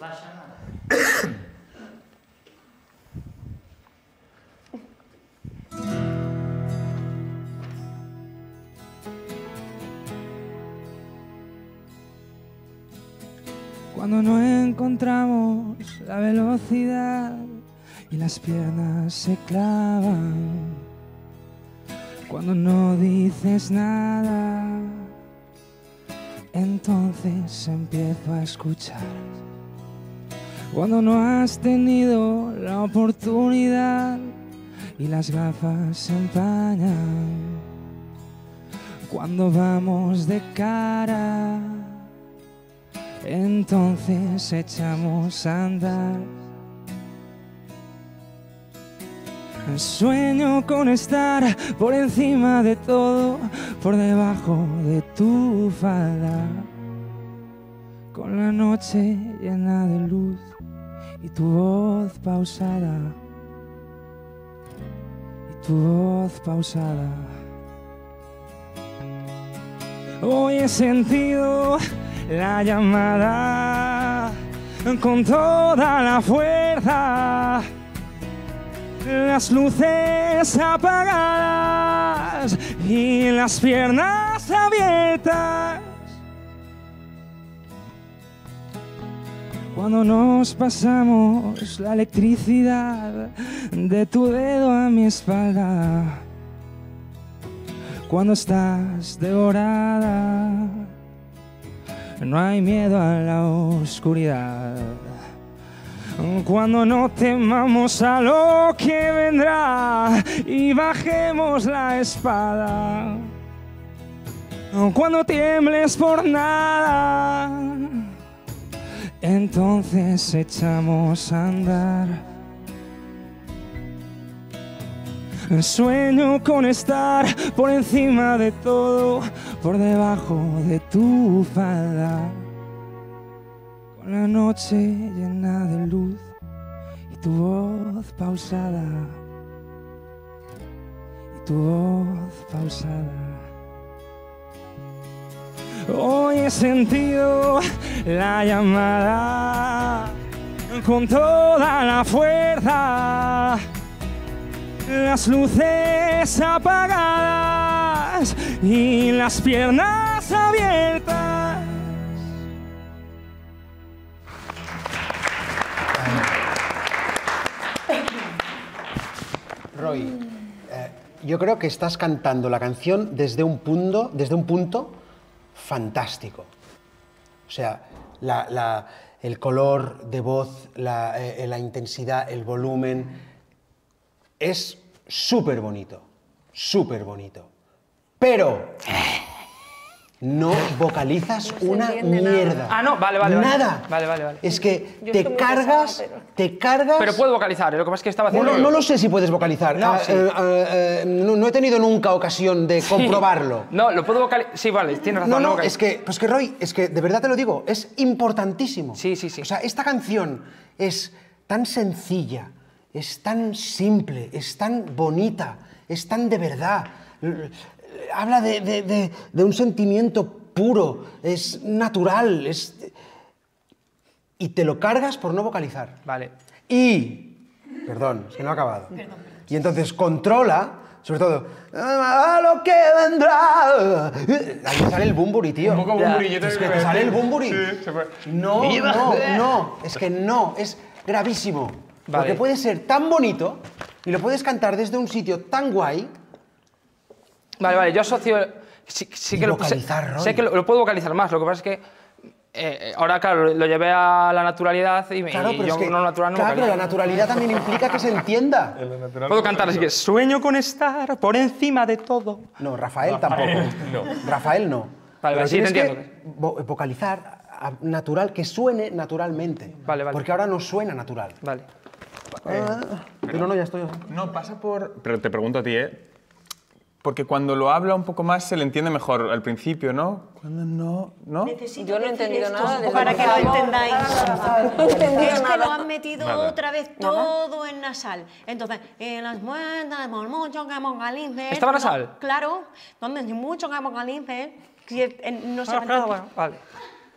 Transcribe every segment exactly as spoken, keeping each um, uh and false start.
Cuando no encontramos la velocidad y las piernas se clavan, cuando no dices nada, entonces empiezo a escuchar. Cuando no has tenido la oportunidad y las gafas se empañan, cuando vamos de cara, entonces echamos a andar. Sueño con estar por encima de todo, por debajo de tu falda, con la noche llena de luz y tu voz pausada, y tu voz pausada. Hoy he sentido la llamada con toda la fuerza, las luces apagadas y las piernas abiertas. Cuando nos pasamos la electricidad de tu dedo a mi espalda, cuando estás devorada, no hay miedo a la oscuridad. Cuando no temamos a lo que vendrá y bajemos la espada, cuando tiembles por nada, entonces echamos a andar. Sueño con estar por encima de todo, por debajo de tu falda, con la noche llena de luz y tu voz pausada, y tu voz pausada. Hoy he sentido la llamada con toda la fuerza, las luces apagadas y las piernas abiertas. Roy, eh, yo creo que estás cantando la canción desde un punto, desde un punto fantástico. O sea, la, la, el color de voz, la, eh, la intensidad, el volumen, es súper bonito, súper bonito. Pero no vocalizas una mierda. Ah, no, vale, vale. Nada. Vale, vale, vale. Es que te cargas, pesada, pero... te cargas... Pero puedo vocalizar, ¿eh? Lo que pasa es que estaba haciendo... Bueno, no lo sé si puedes vocalizar. No, ah, sí. eh, eh, no, no he tenido nunca ocasión de sí. comprobarlo. No, lo puedo vocalizar... Sí, vale, tienes razón. No, no, no es que, pues que Roy, es que de verdad te lo digo, es importantísimo. Sí, sí, sí. O sea, esta canción es tan sencilla, es tan simple, es tan bonita, es tan de verdad. Habla de, de, de, de un sentimiento puro, es natural, es... y te lo cargas por no vocalizar. Vale. Y... Perdón, es que no he acabado. Perdón. Y entonces controla, sobre todo, a lo que vendrá. Ahí sale el bumburi, tío. Un poco bumburi. Es que te sale el bumburi. Sí, se fue. No, no, no, es que no, es gravísimo. Vale. Porque puede ser tan bonito y lo puedes cantar desde un sitio tan guay. Vale, vale, yo asocio... Sí, sí que y lo, vocalizar, sé, sé que lo, lo puedo vocalizar más, lo que pasa es que eh, ahora, claro, lo, lo llevé a la naturalidad y, claro, y pero yo es que, no natural no claro, pero vocalizo. la naturalidad también implica que se entienda. Puedo cantar así que sueño con estar por encima de todo. No, Rafael, Rafael tampoco. no. Rafael no. Vale, vale, sí, te tienes entiendo. que vo vocalizar a, natural, que suene naturalmente. Vale, vale. Porque ahora no suena natural. Vale. Eh, no, no, ya estoy. No, pasa por... Pero te pregunto a ti, ¿eh? Porque cuando lo habla un poco más se le entiende mejor al principio, ¿no? Cuando no, ¿no? Necesito Yo no he entendido nada. De para que lo entendáis. No entendí Es que nada. lo han metido Nada. otra vez todo en nasal. Entonces, en las muertas, por mucho que vocalices... ¿Estaba nasal? Claro, donde mucho que vocalices, que, eh, no se Ah, claro, bueno, vale.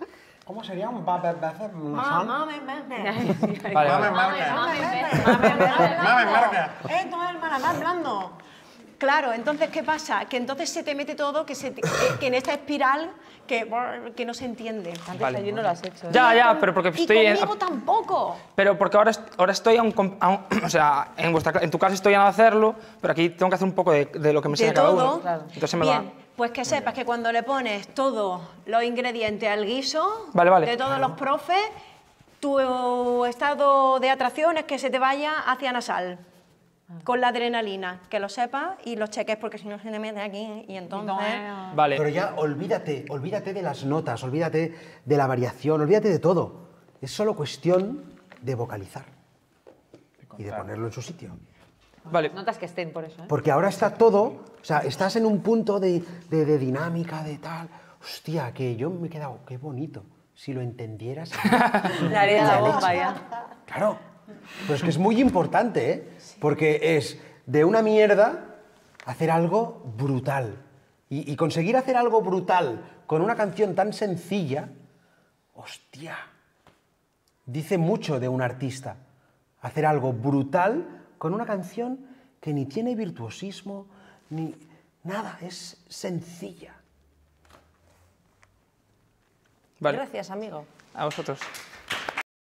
¿Cómo sería un ba- ba- ba- nasal? Mame, mame. Vale, Mame, vale. marca. Mame, marca. Esto es el malamar blando. Claro, entonces, ¿qué pasa? Que entonces se te mete todo, que, se te- que- que en esta espiral que, que no se entiende. Antes Vale. allí no lo has hecho. ¿eh? Ya, ya, pero porque Y estoy en... conmigo tampoco. Pero porque ahora, est- ahora estoy a un, com- a un- O sea, en, vuestra, cla- en tu casa estoy a hacerlo, pero aquí tengo que hacer un poco de, de lo que me De enseña cada todo. uno. Claro. Entonces se me Bien, va... pues que sepas que cuando le pones todos los ingredientes al guiso Vale, vale. de todos los profes, tu estado de atracción es que se te vaya hacia nasal. Con la adrenalina, que lo sepas y lo cheques porque si no se te mete aquí y entonces... Vale. Pero ya olvídate, olvídate de las notas, olvídate de la variación, olvídate de todo. Es solo cuestión de vocalizar y de ponerlo en su sitio. Vale. Notas que estén por eso, ¿eh? Porque ahora está todo, o sea, estás en un punto de, de- de dinámica, de tal. Hostia, que yo me he quedado, qué bonito. Si lo entendieras. Le haría la bomba ya. Claro, pero es que es muy importante, ¿eh? Porque es de una mierda hacer algo brutal. Y, y conseguir hacer algo brutal con una canción tan sencilla, hostia, dice mucho de un artista. Hacer algo brutal con una canción que ni tiene virtuosismo, ni nada, es sencilla. Vale. Gracias, amigo. A vosotros.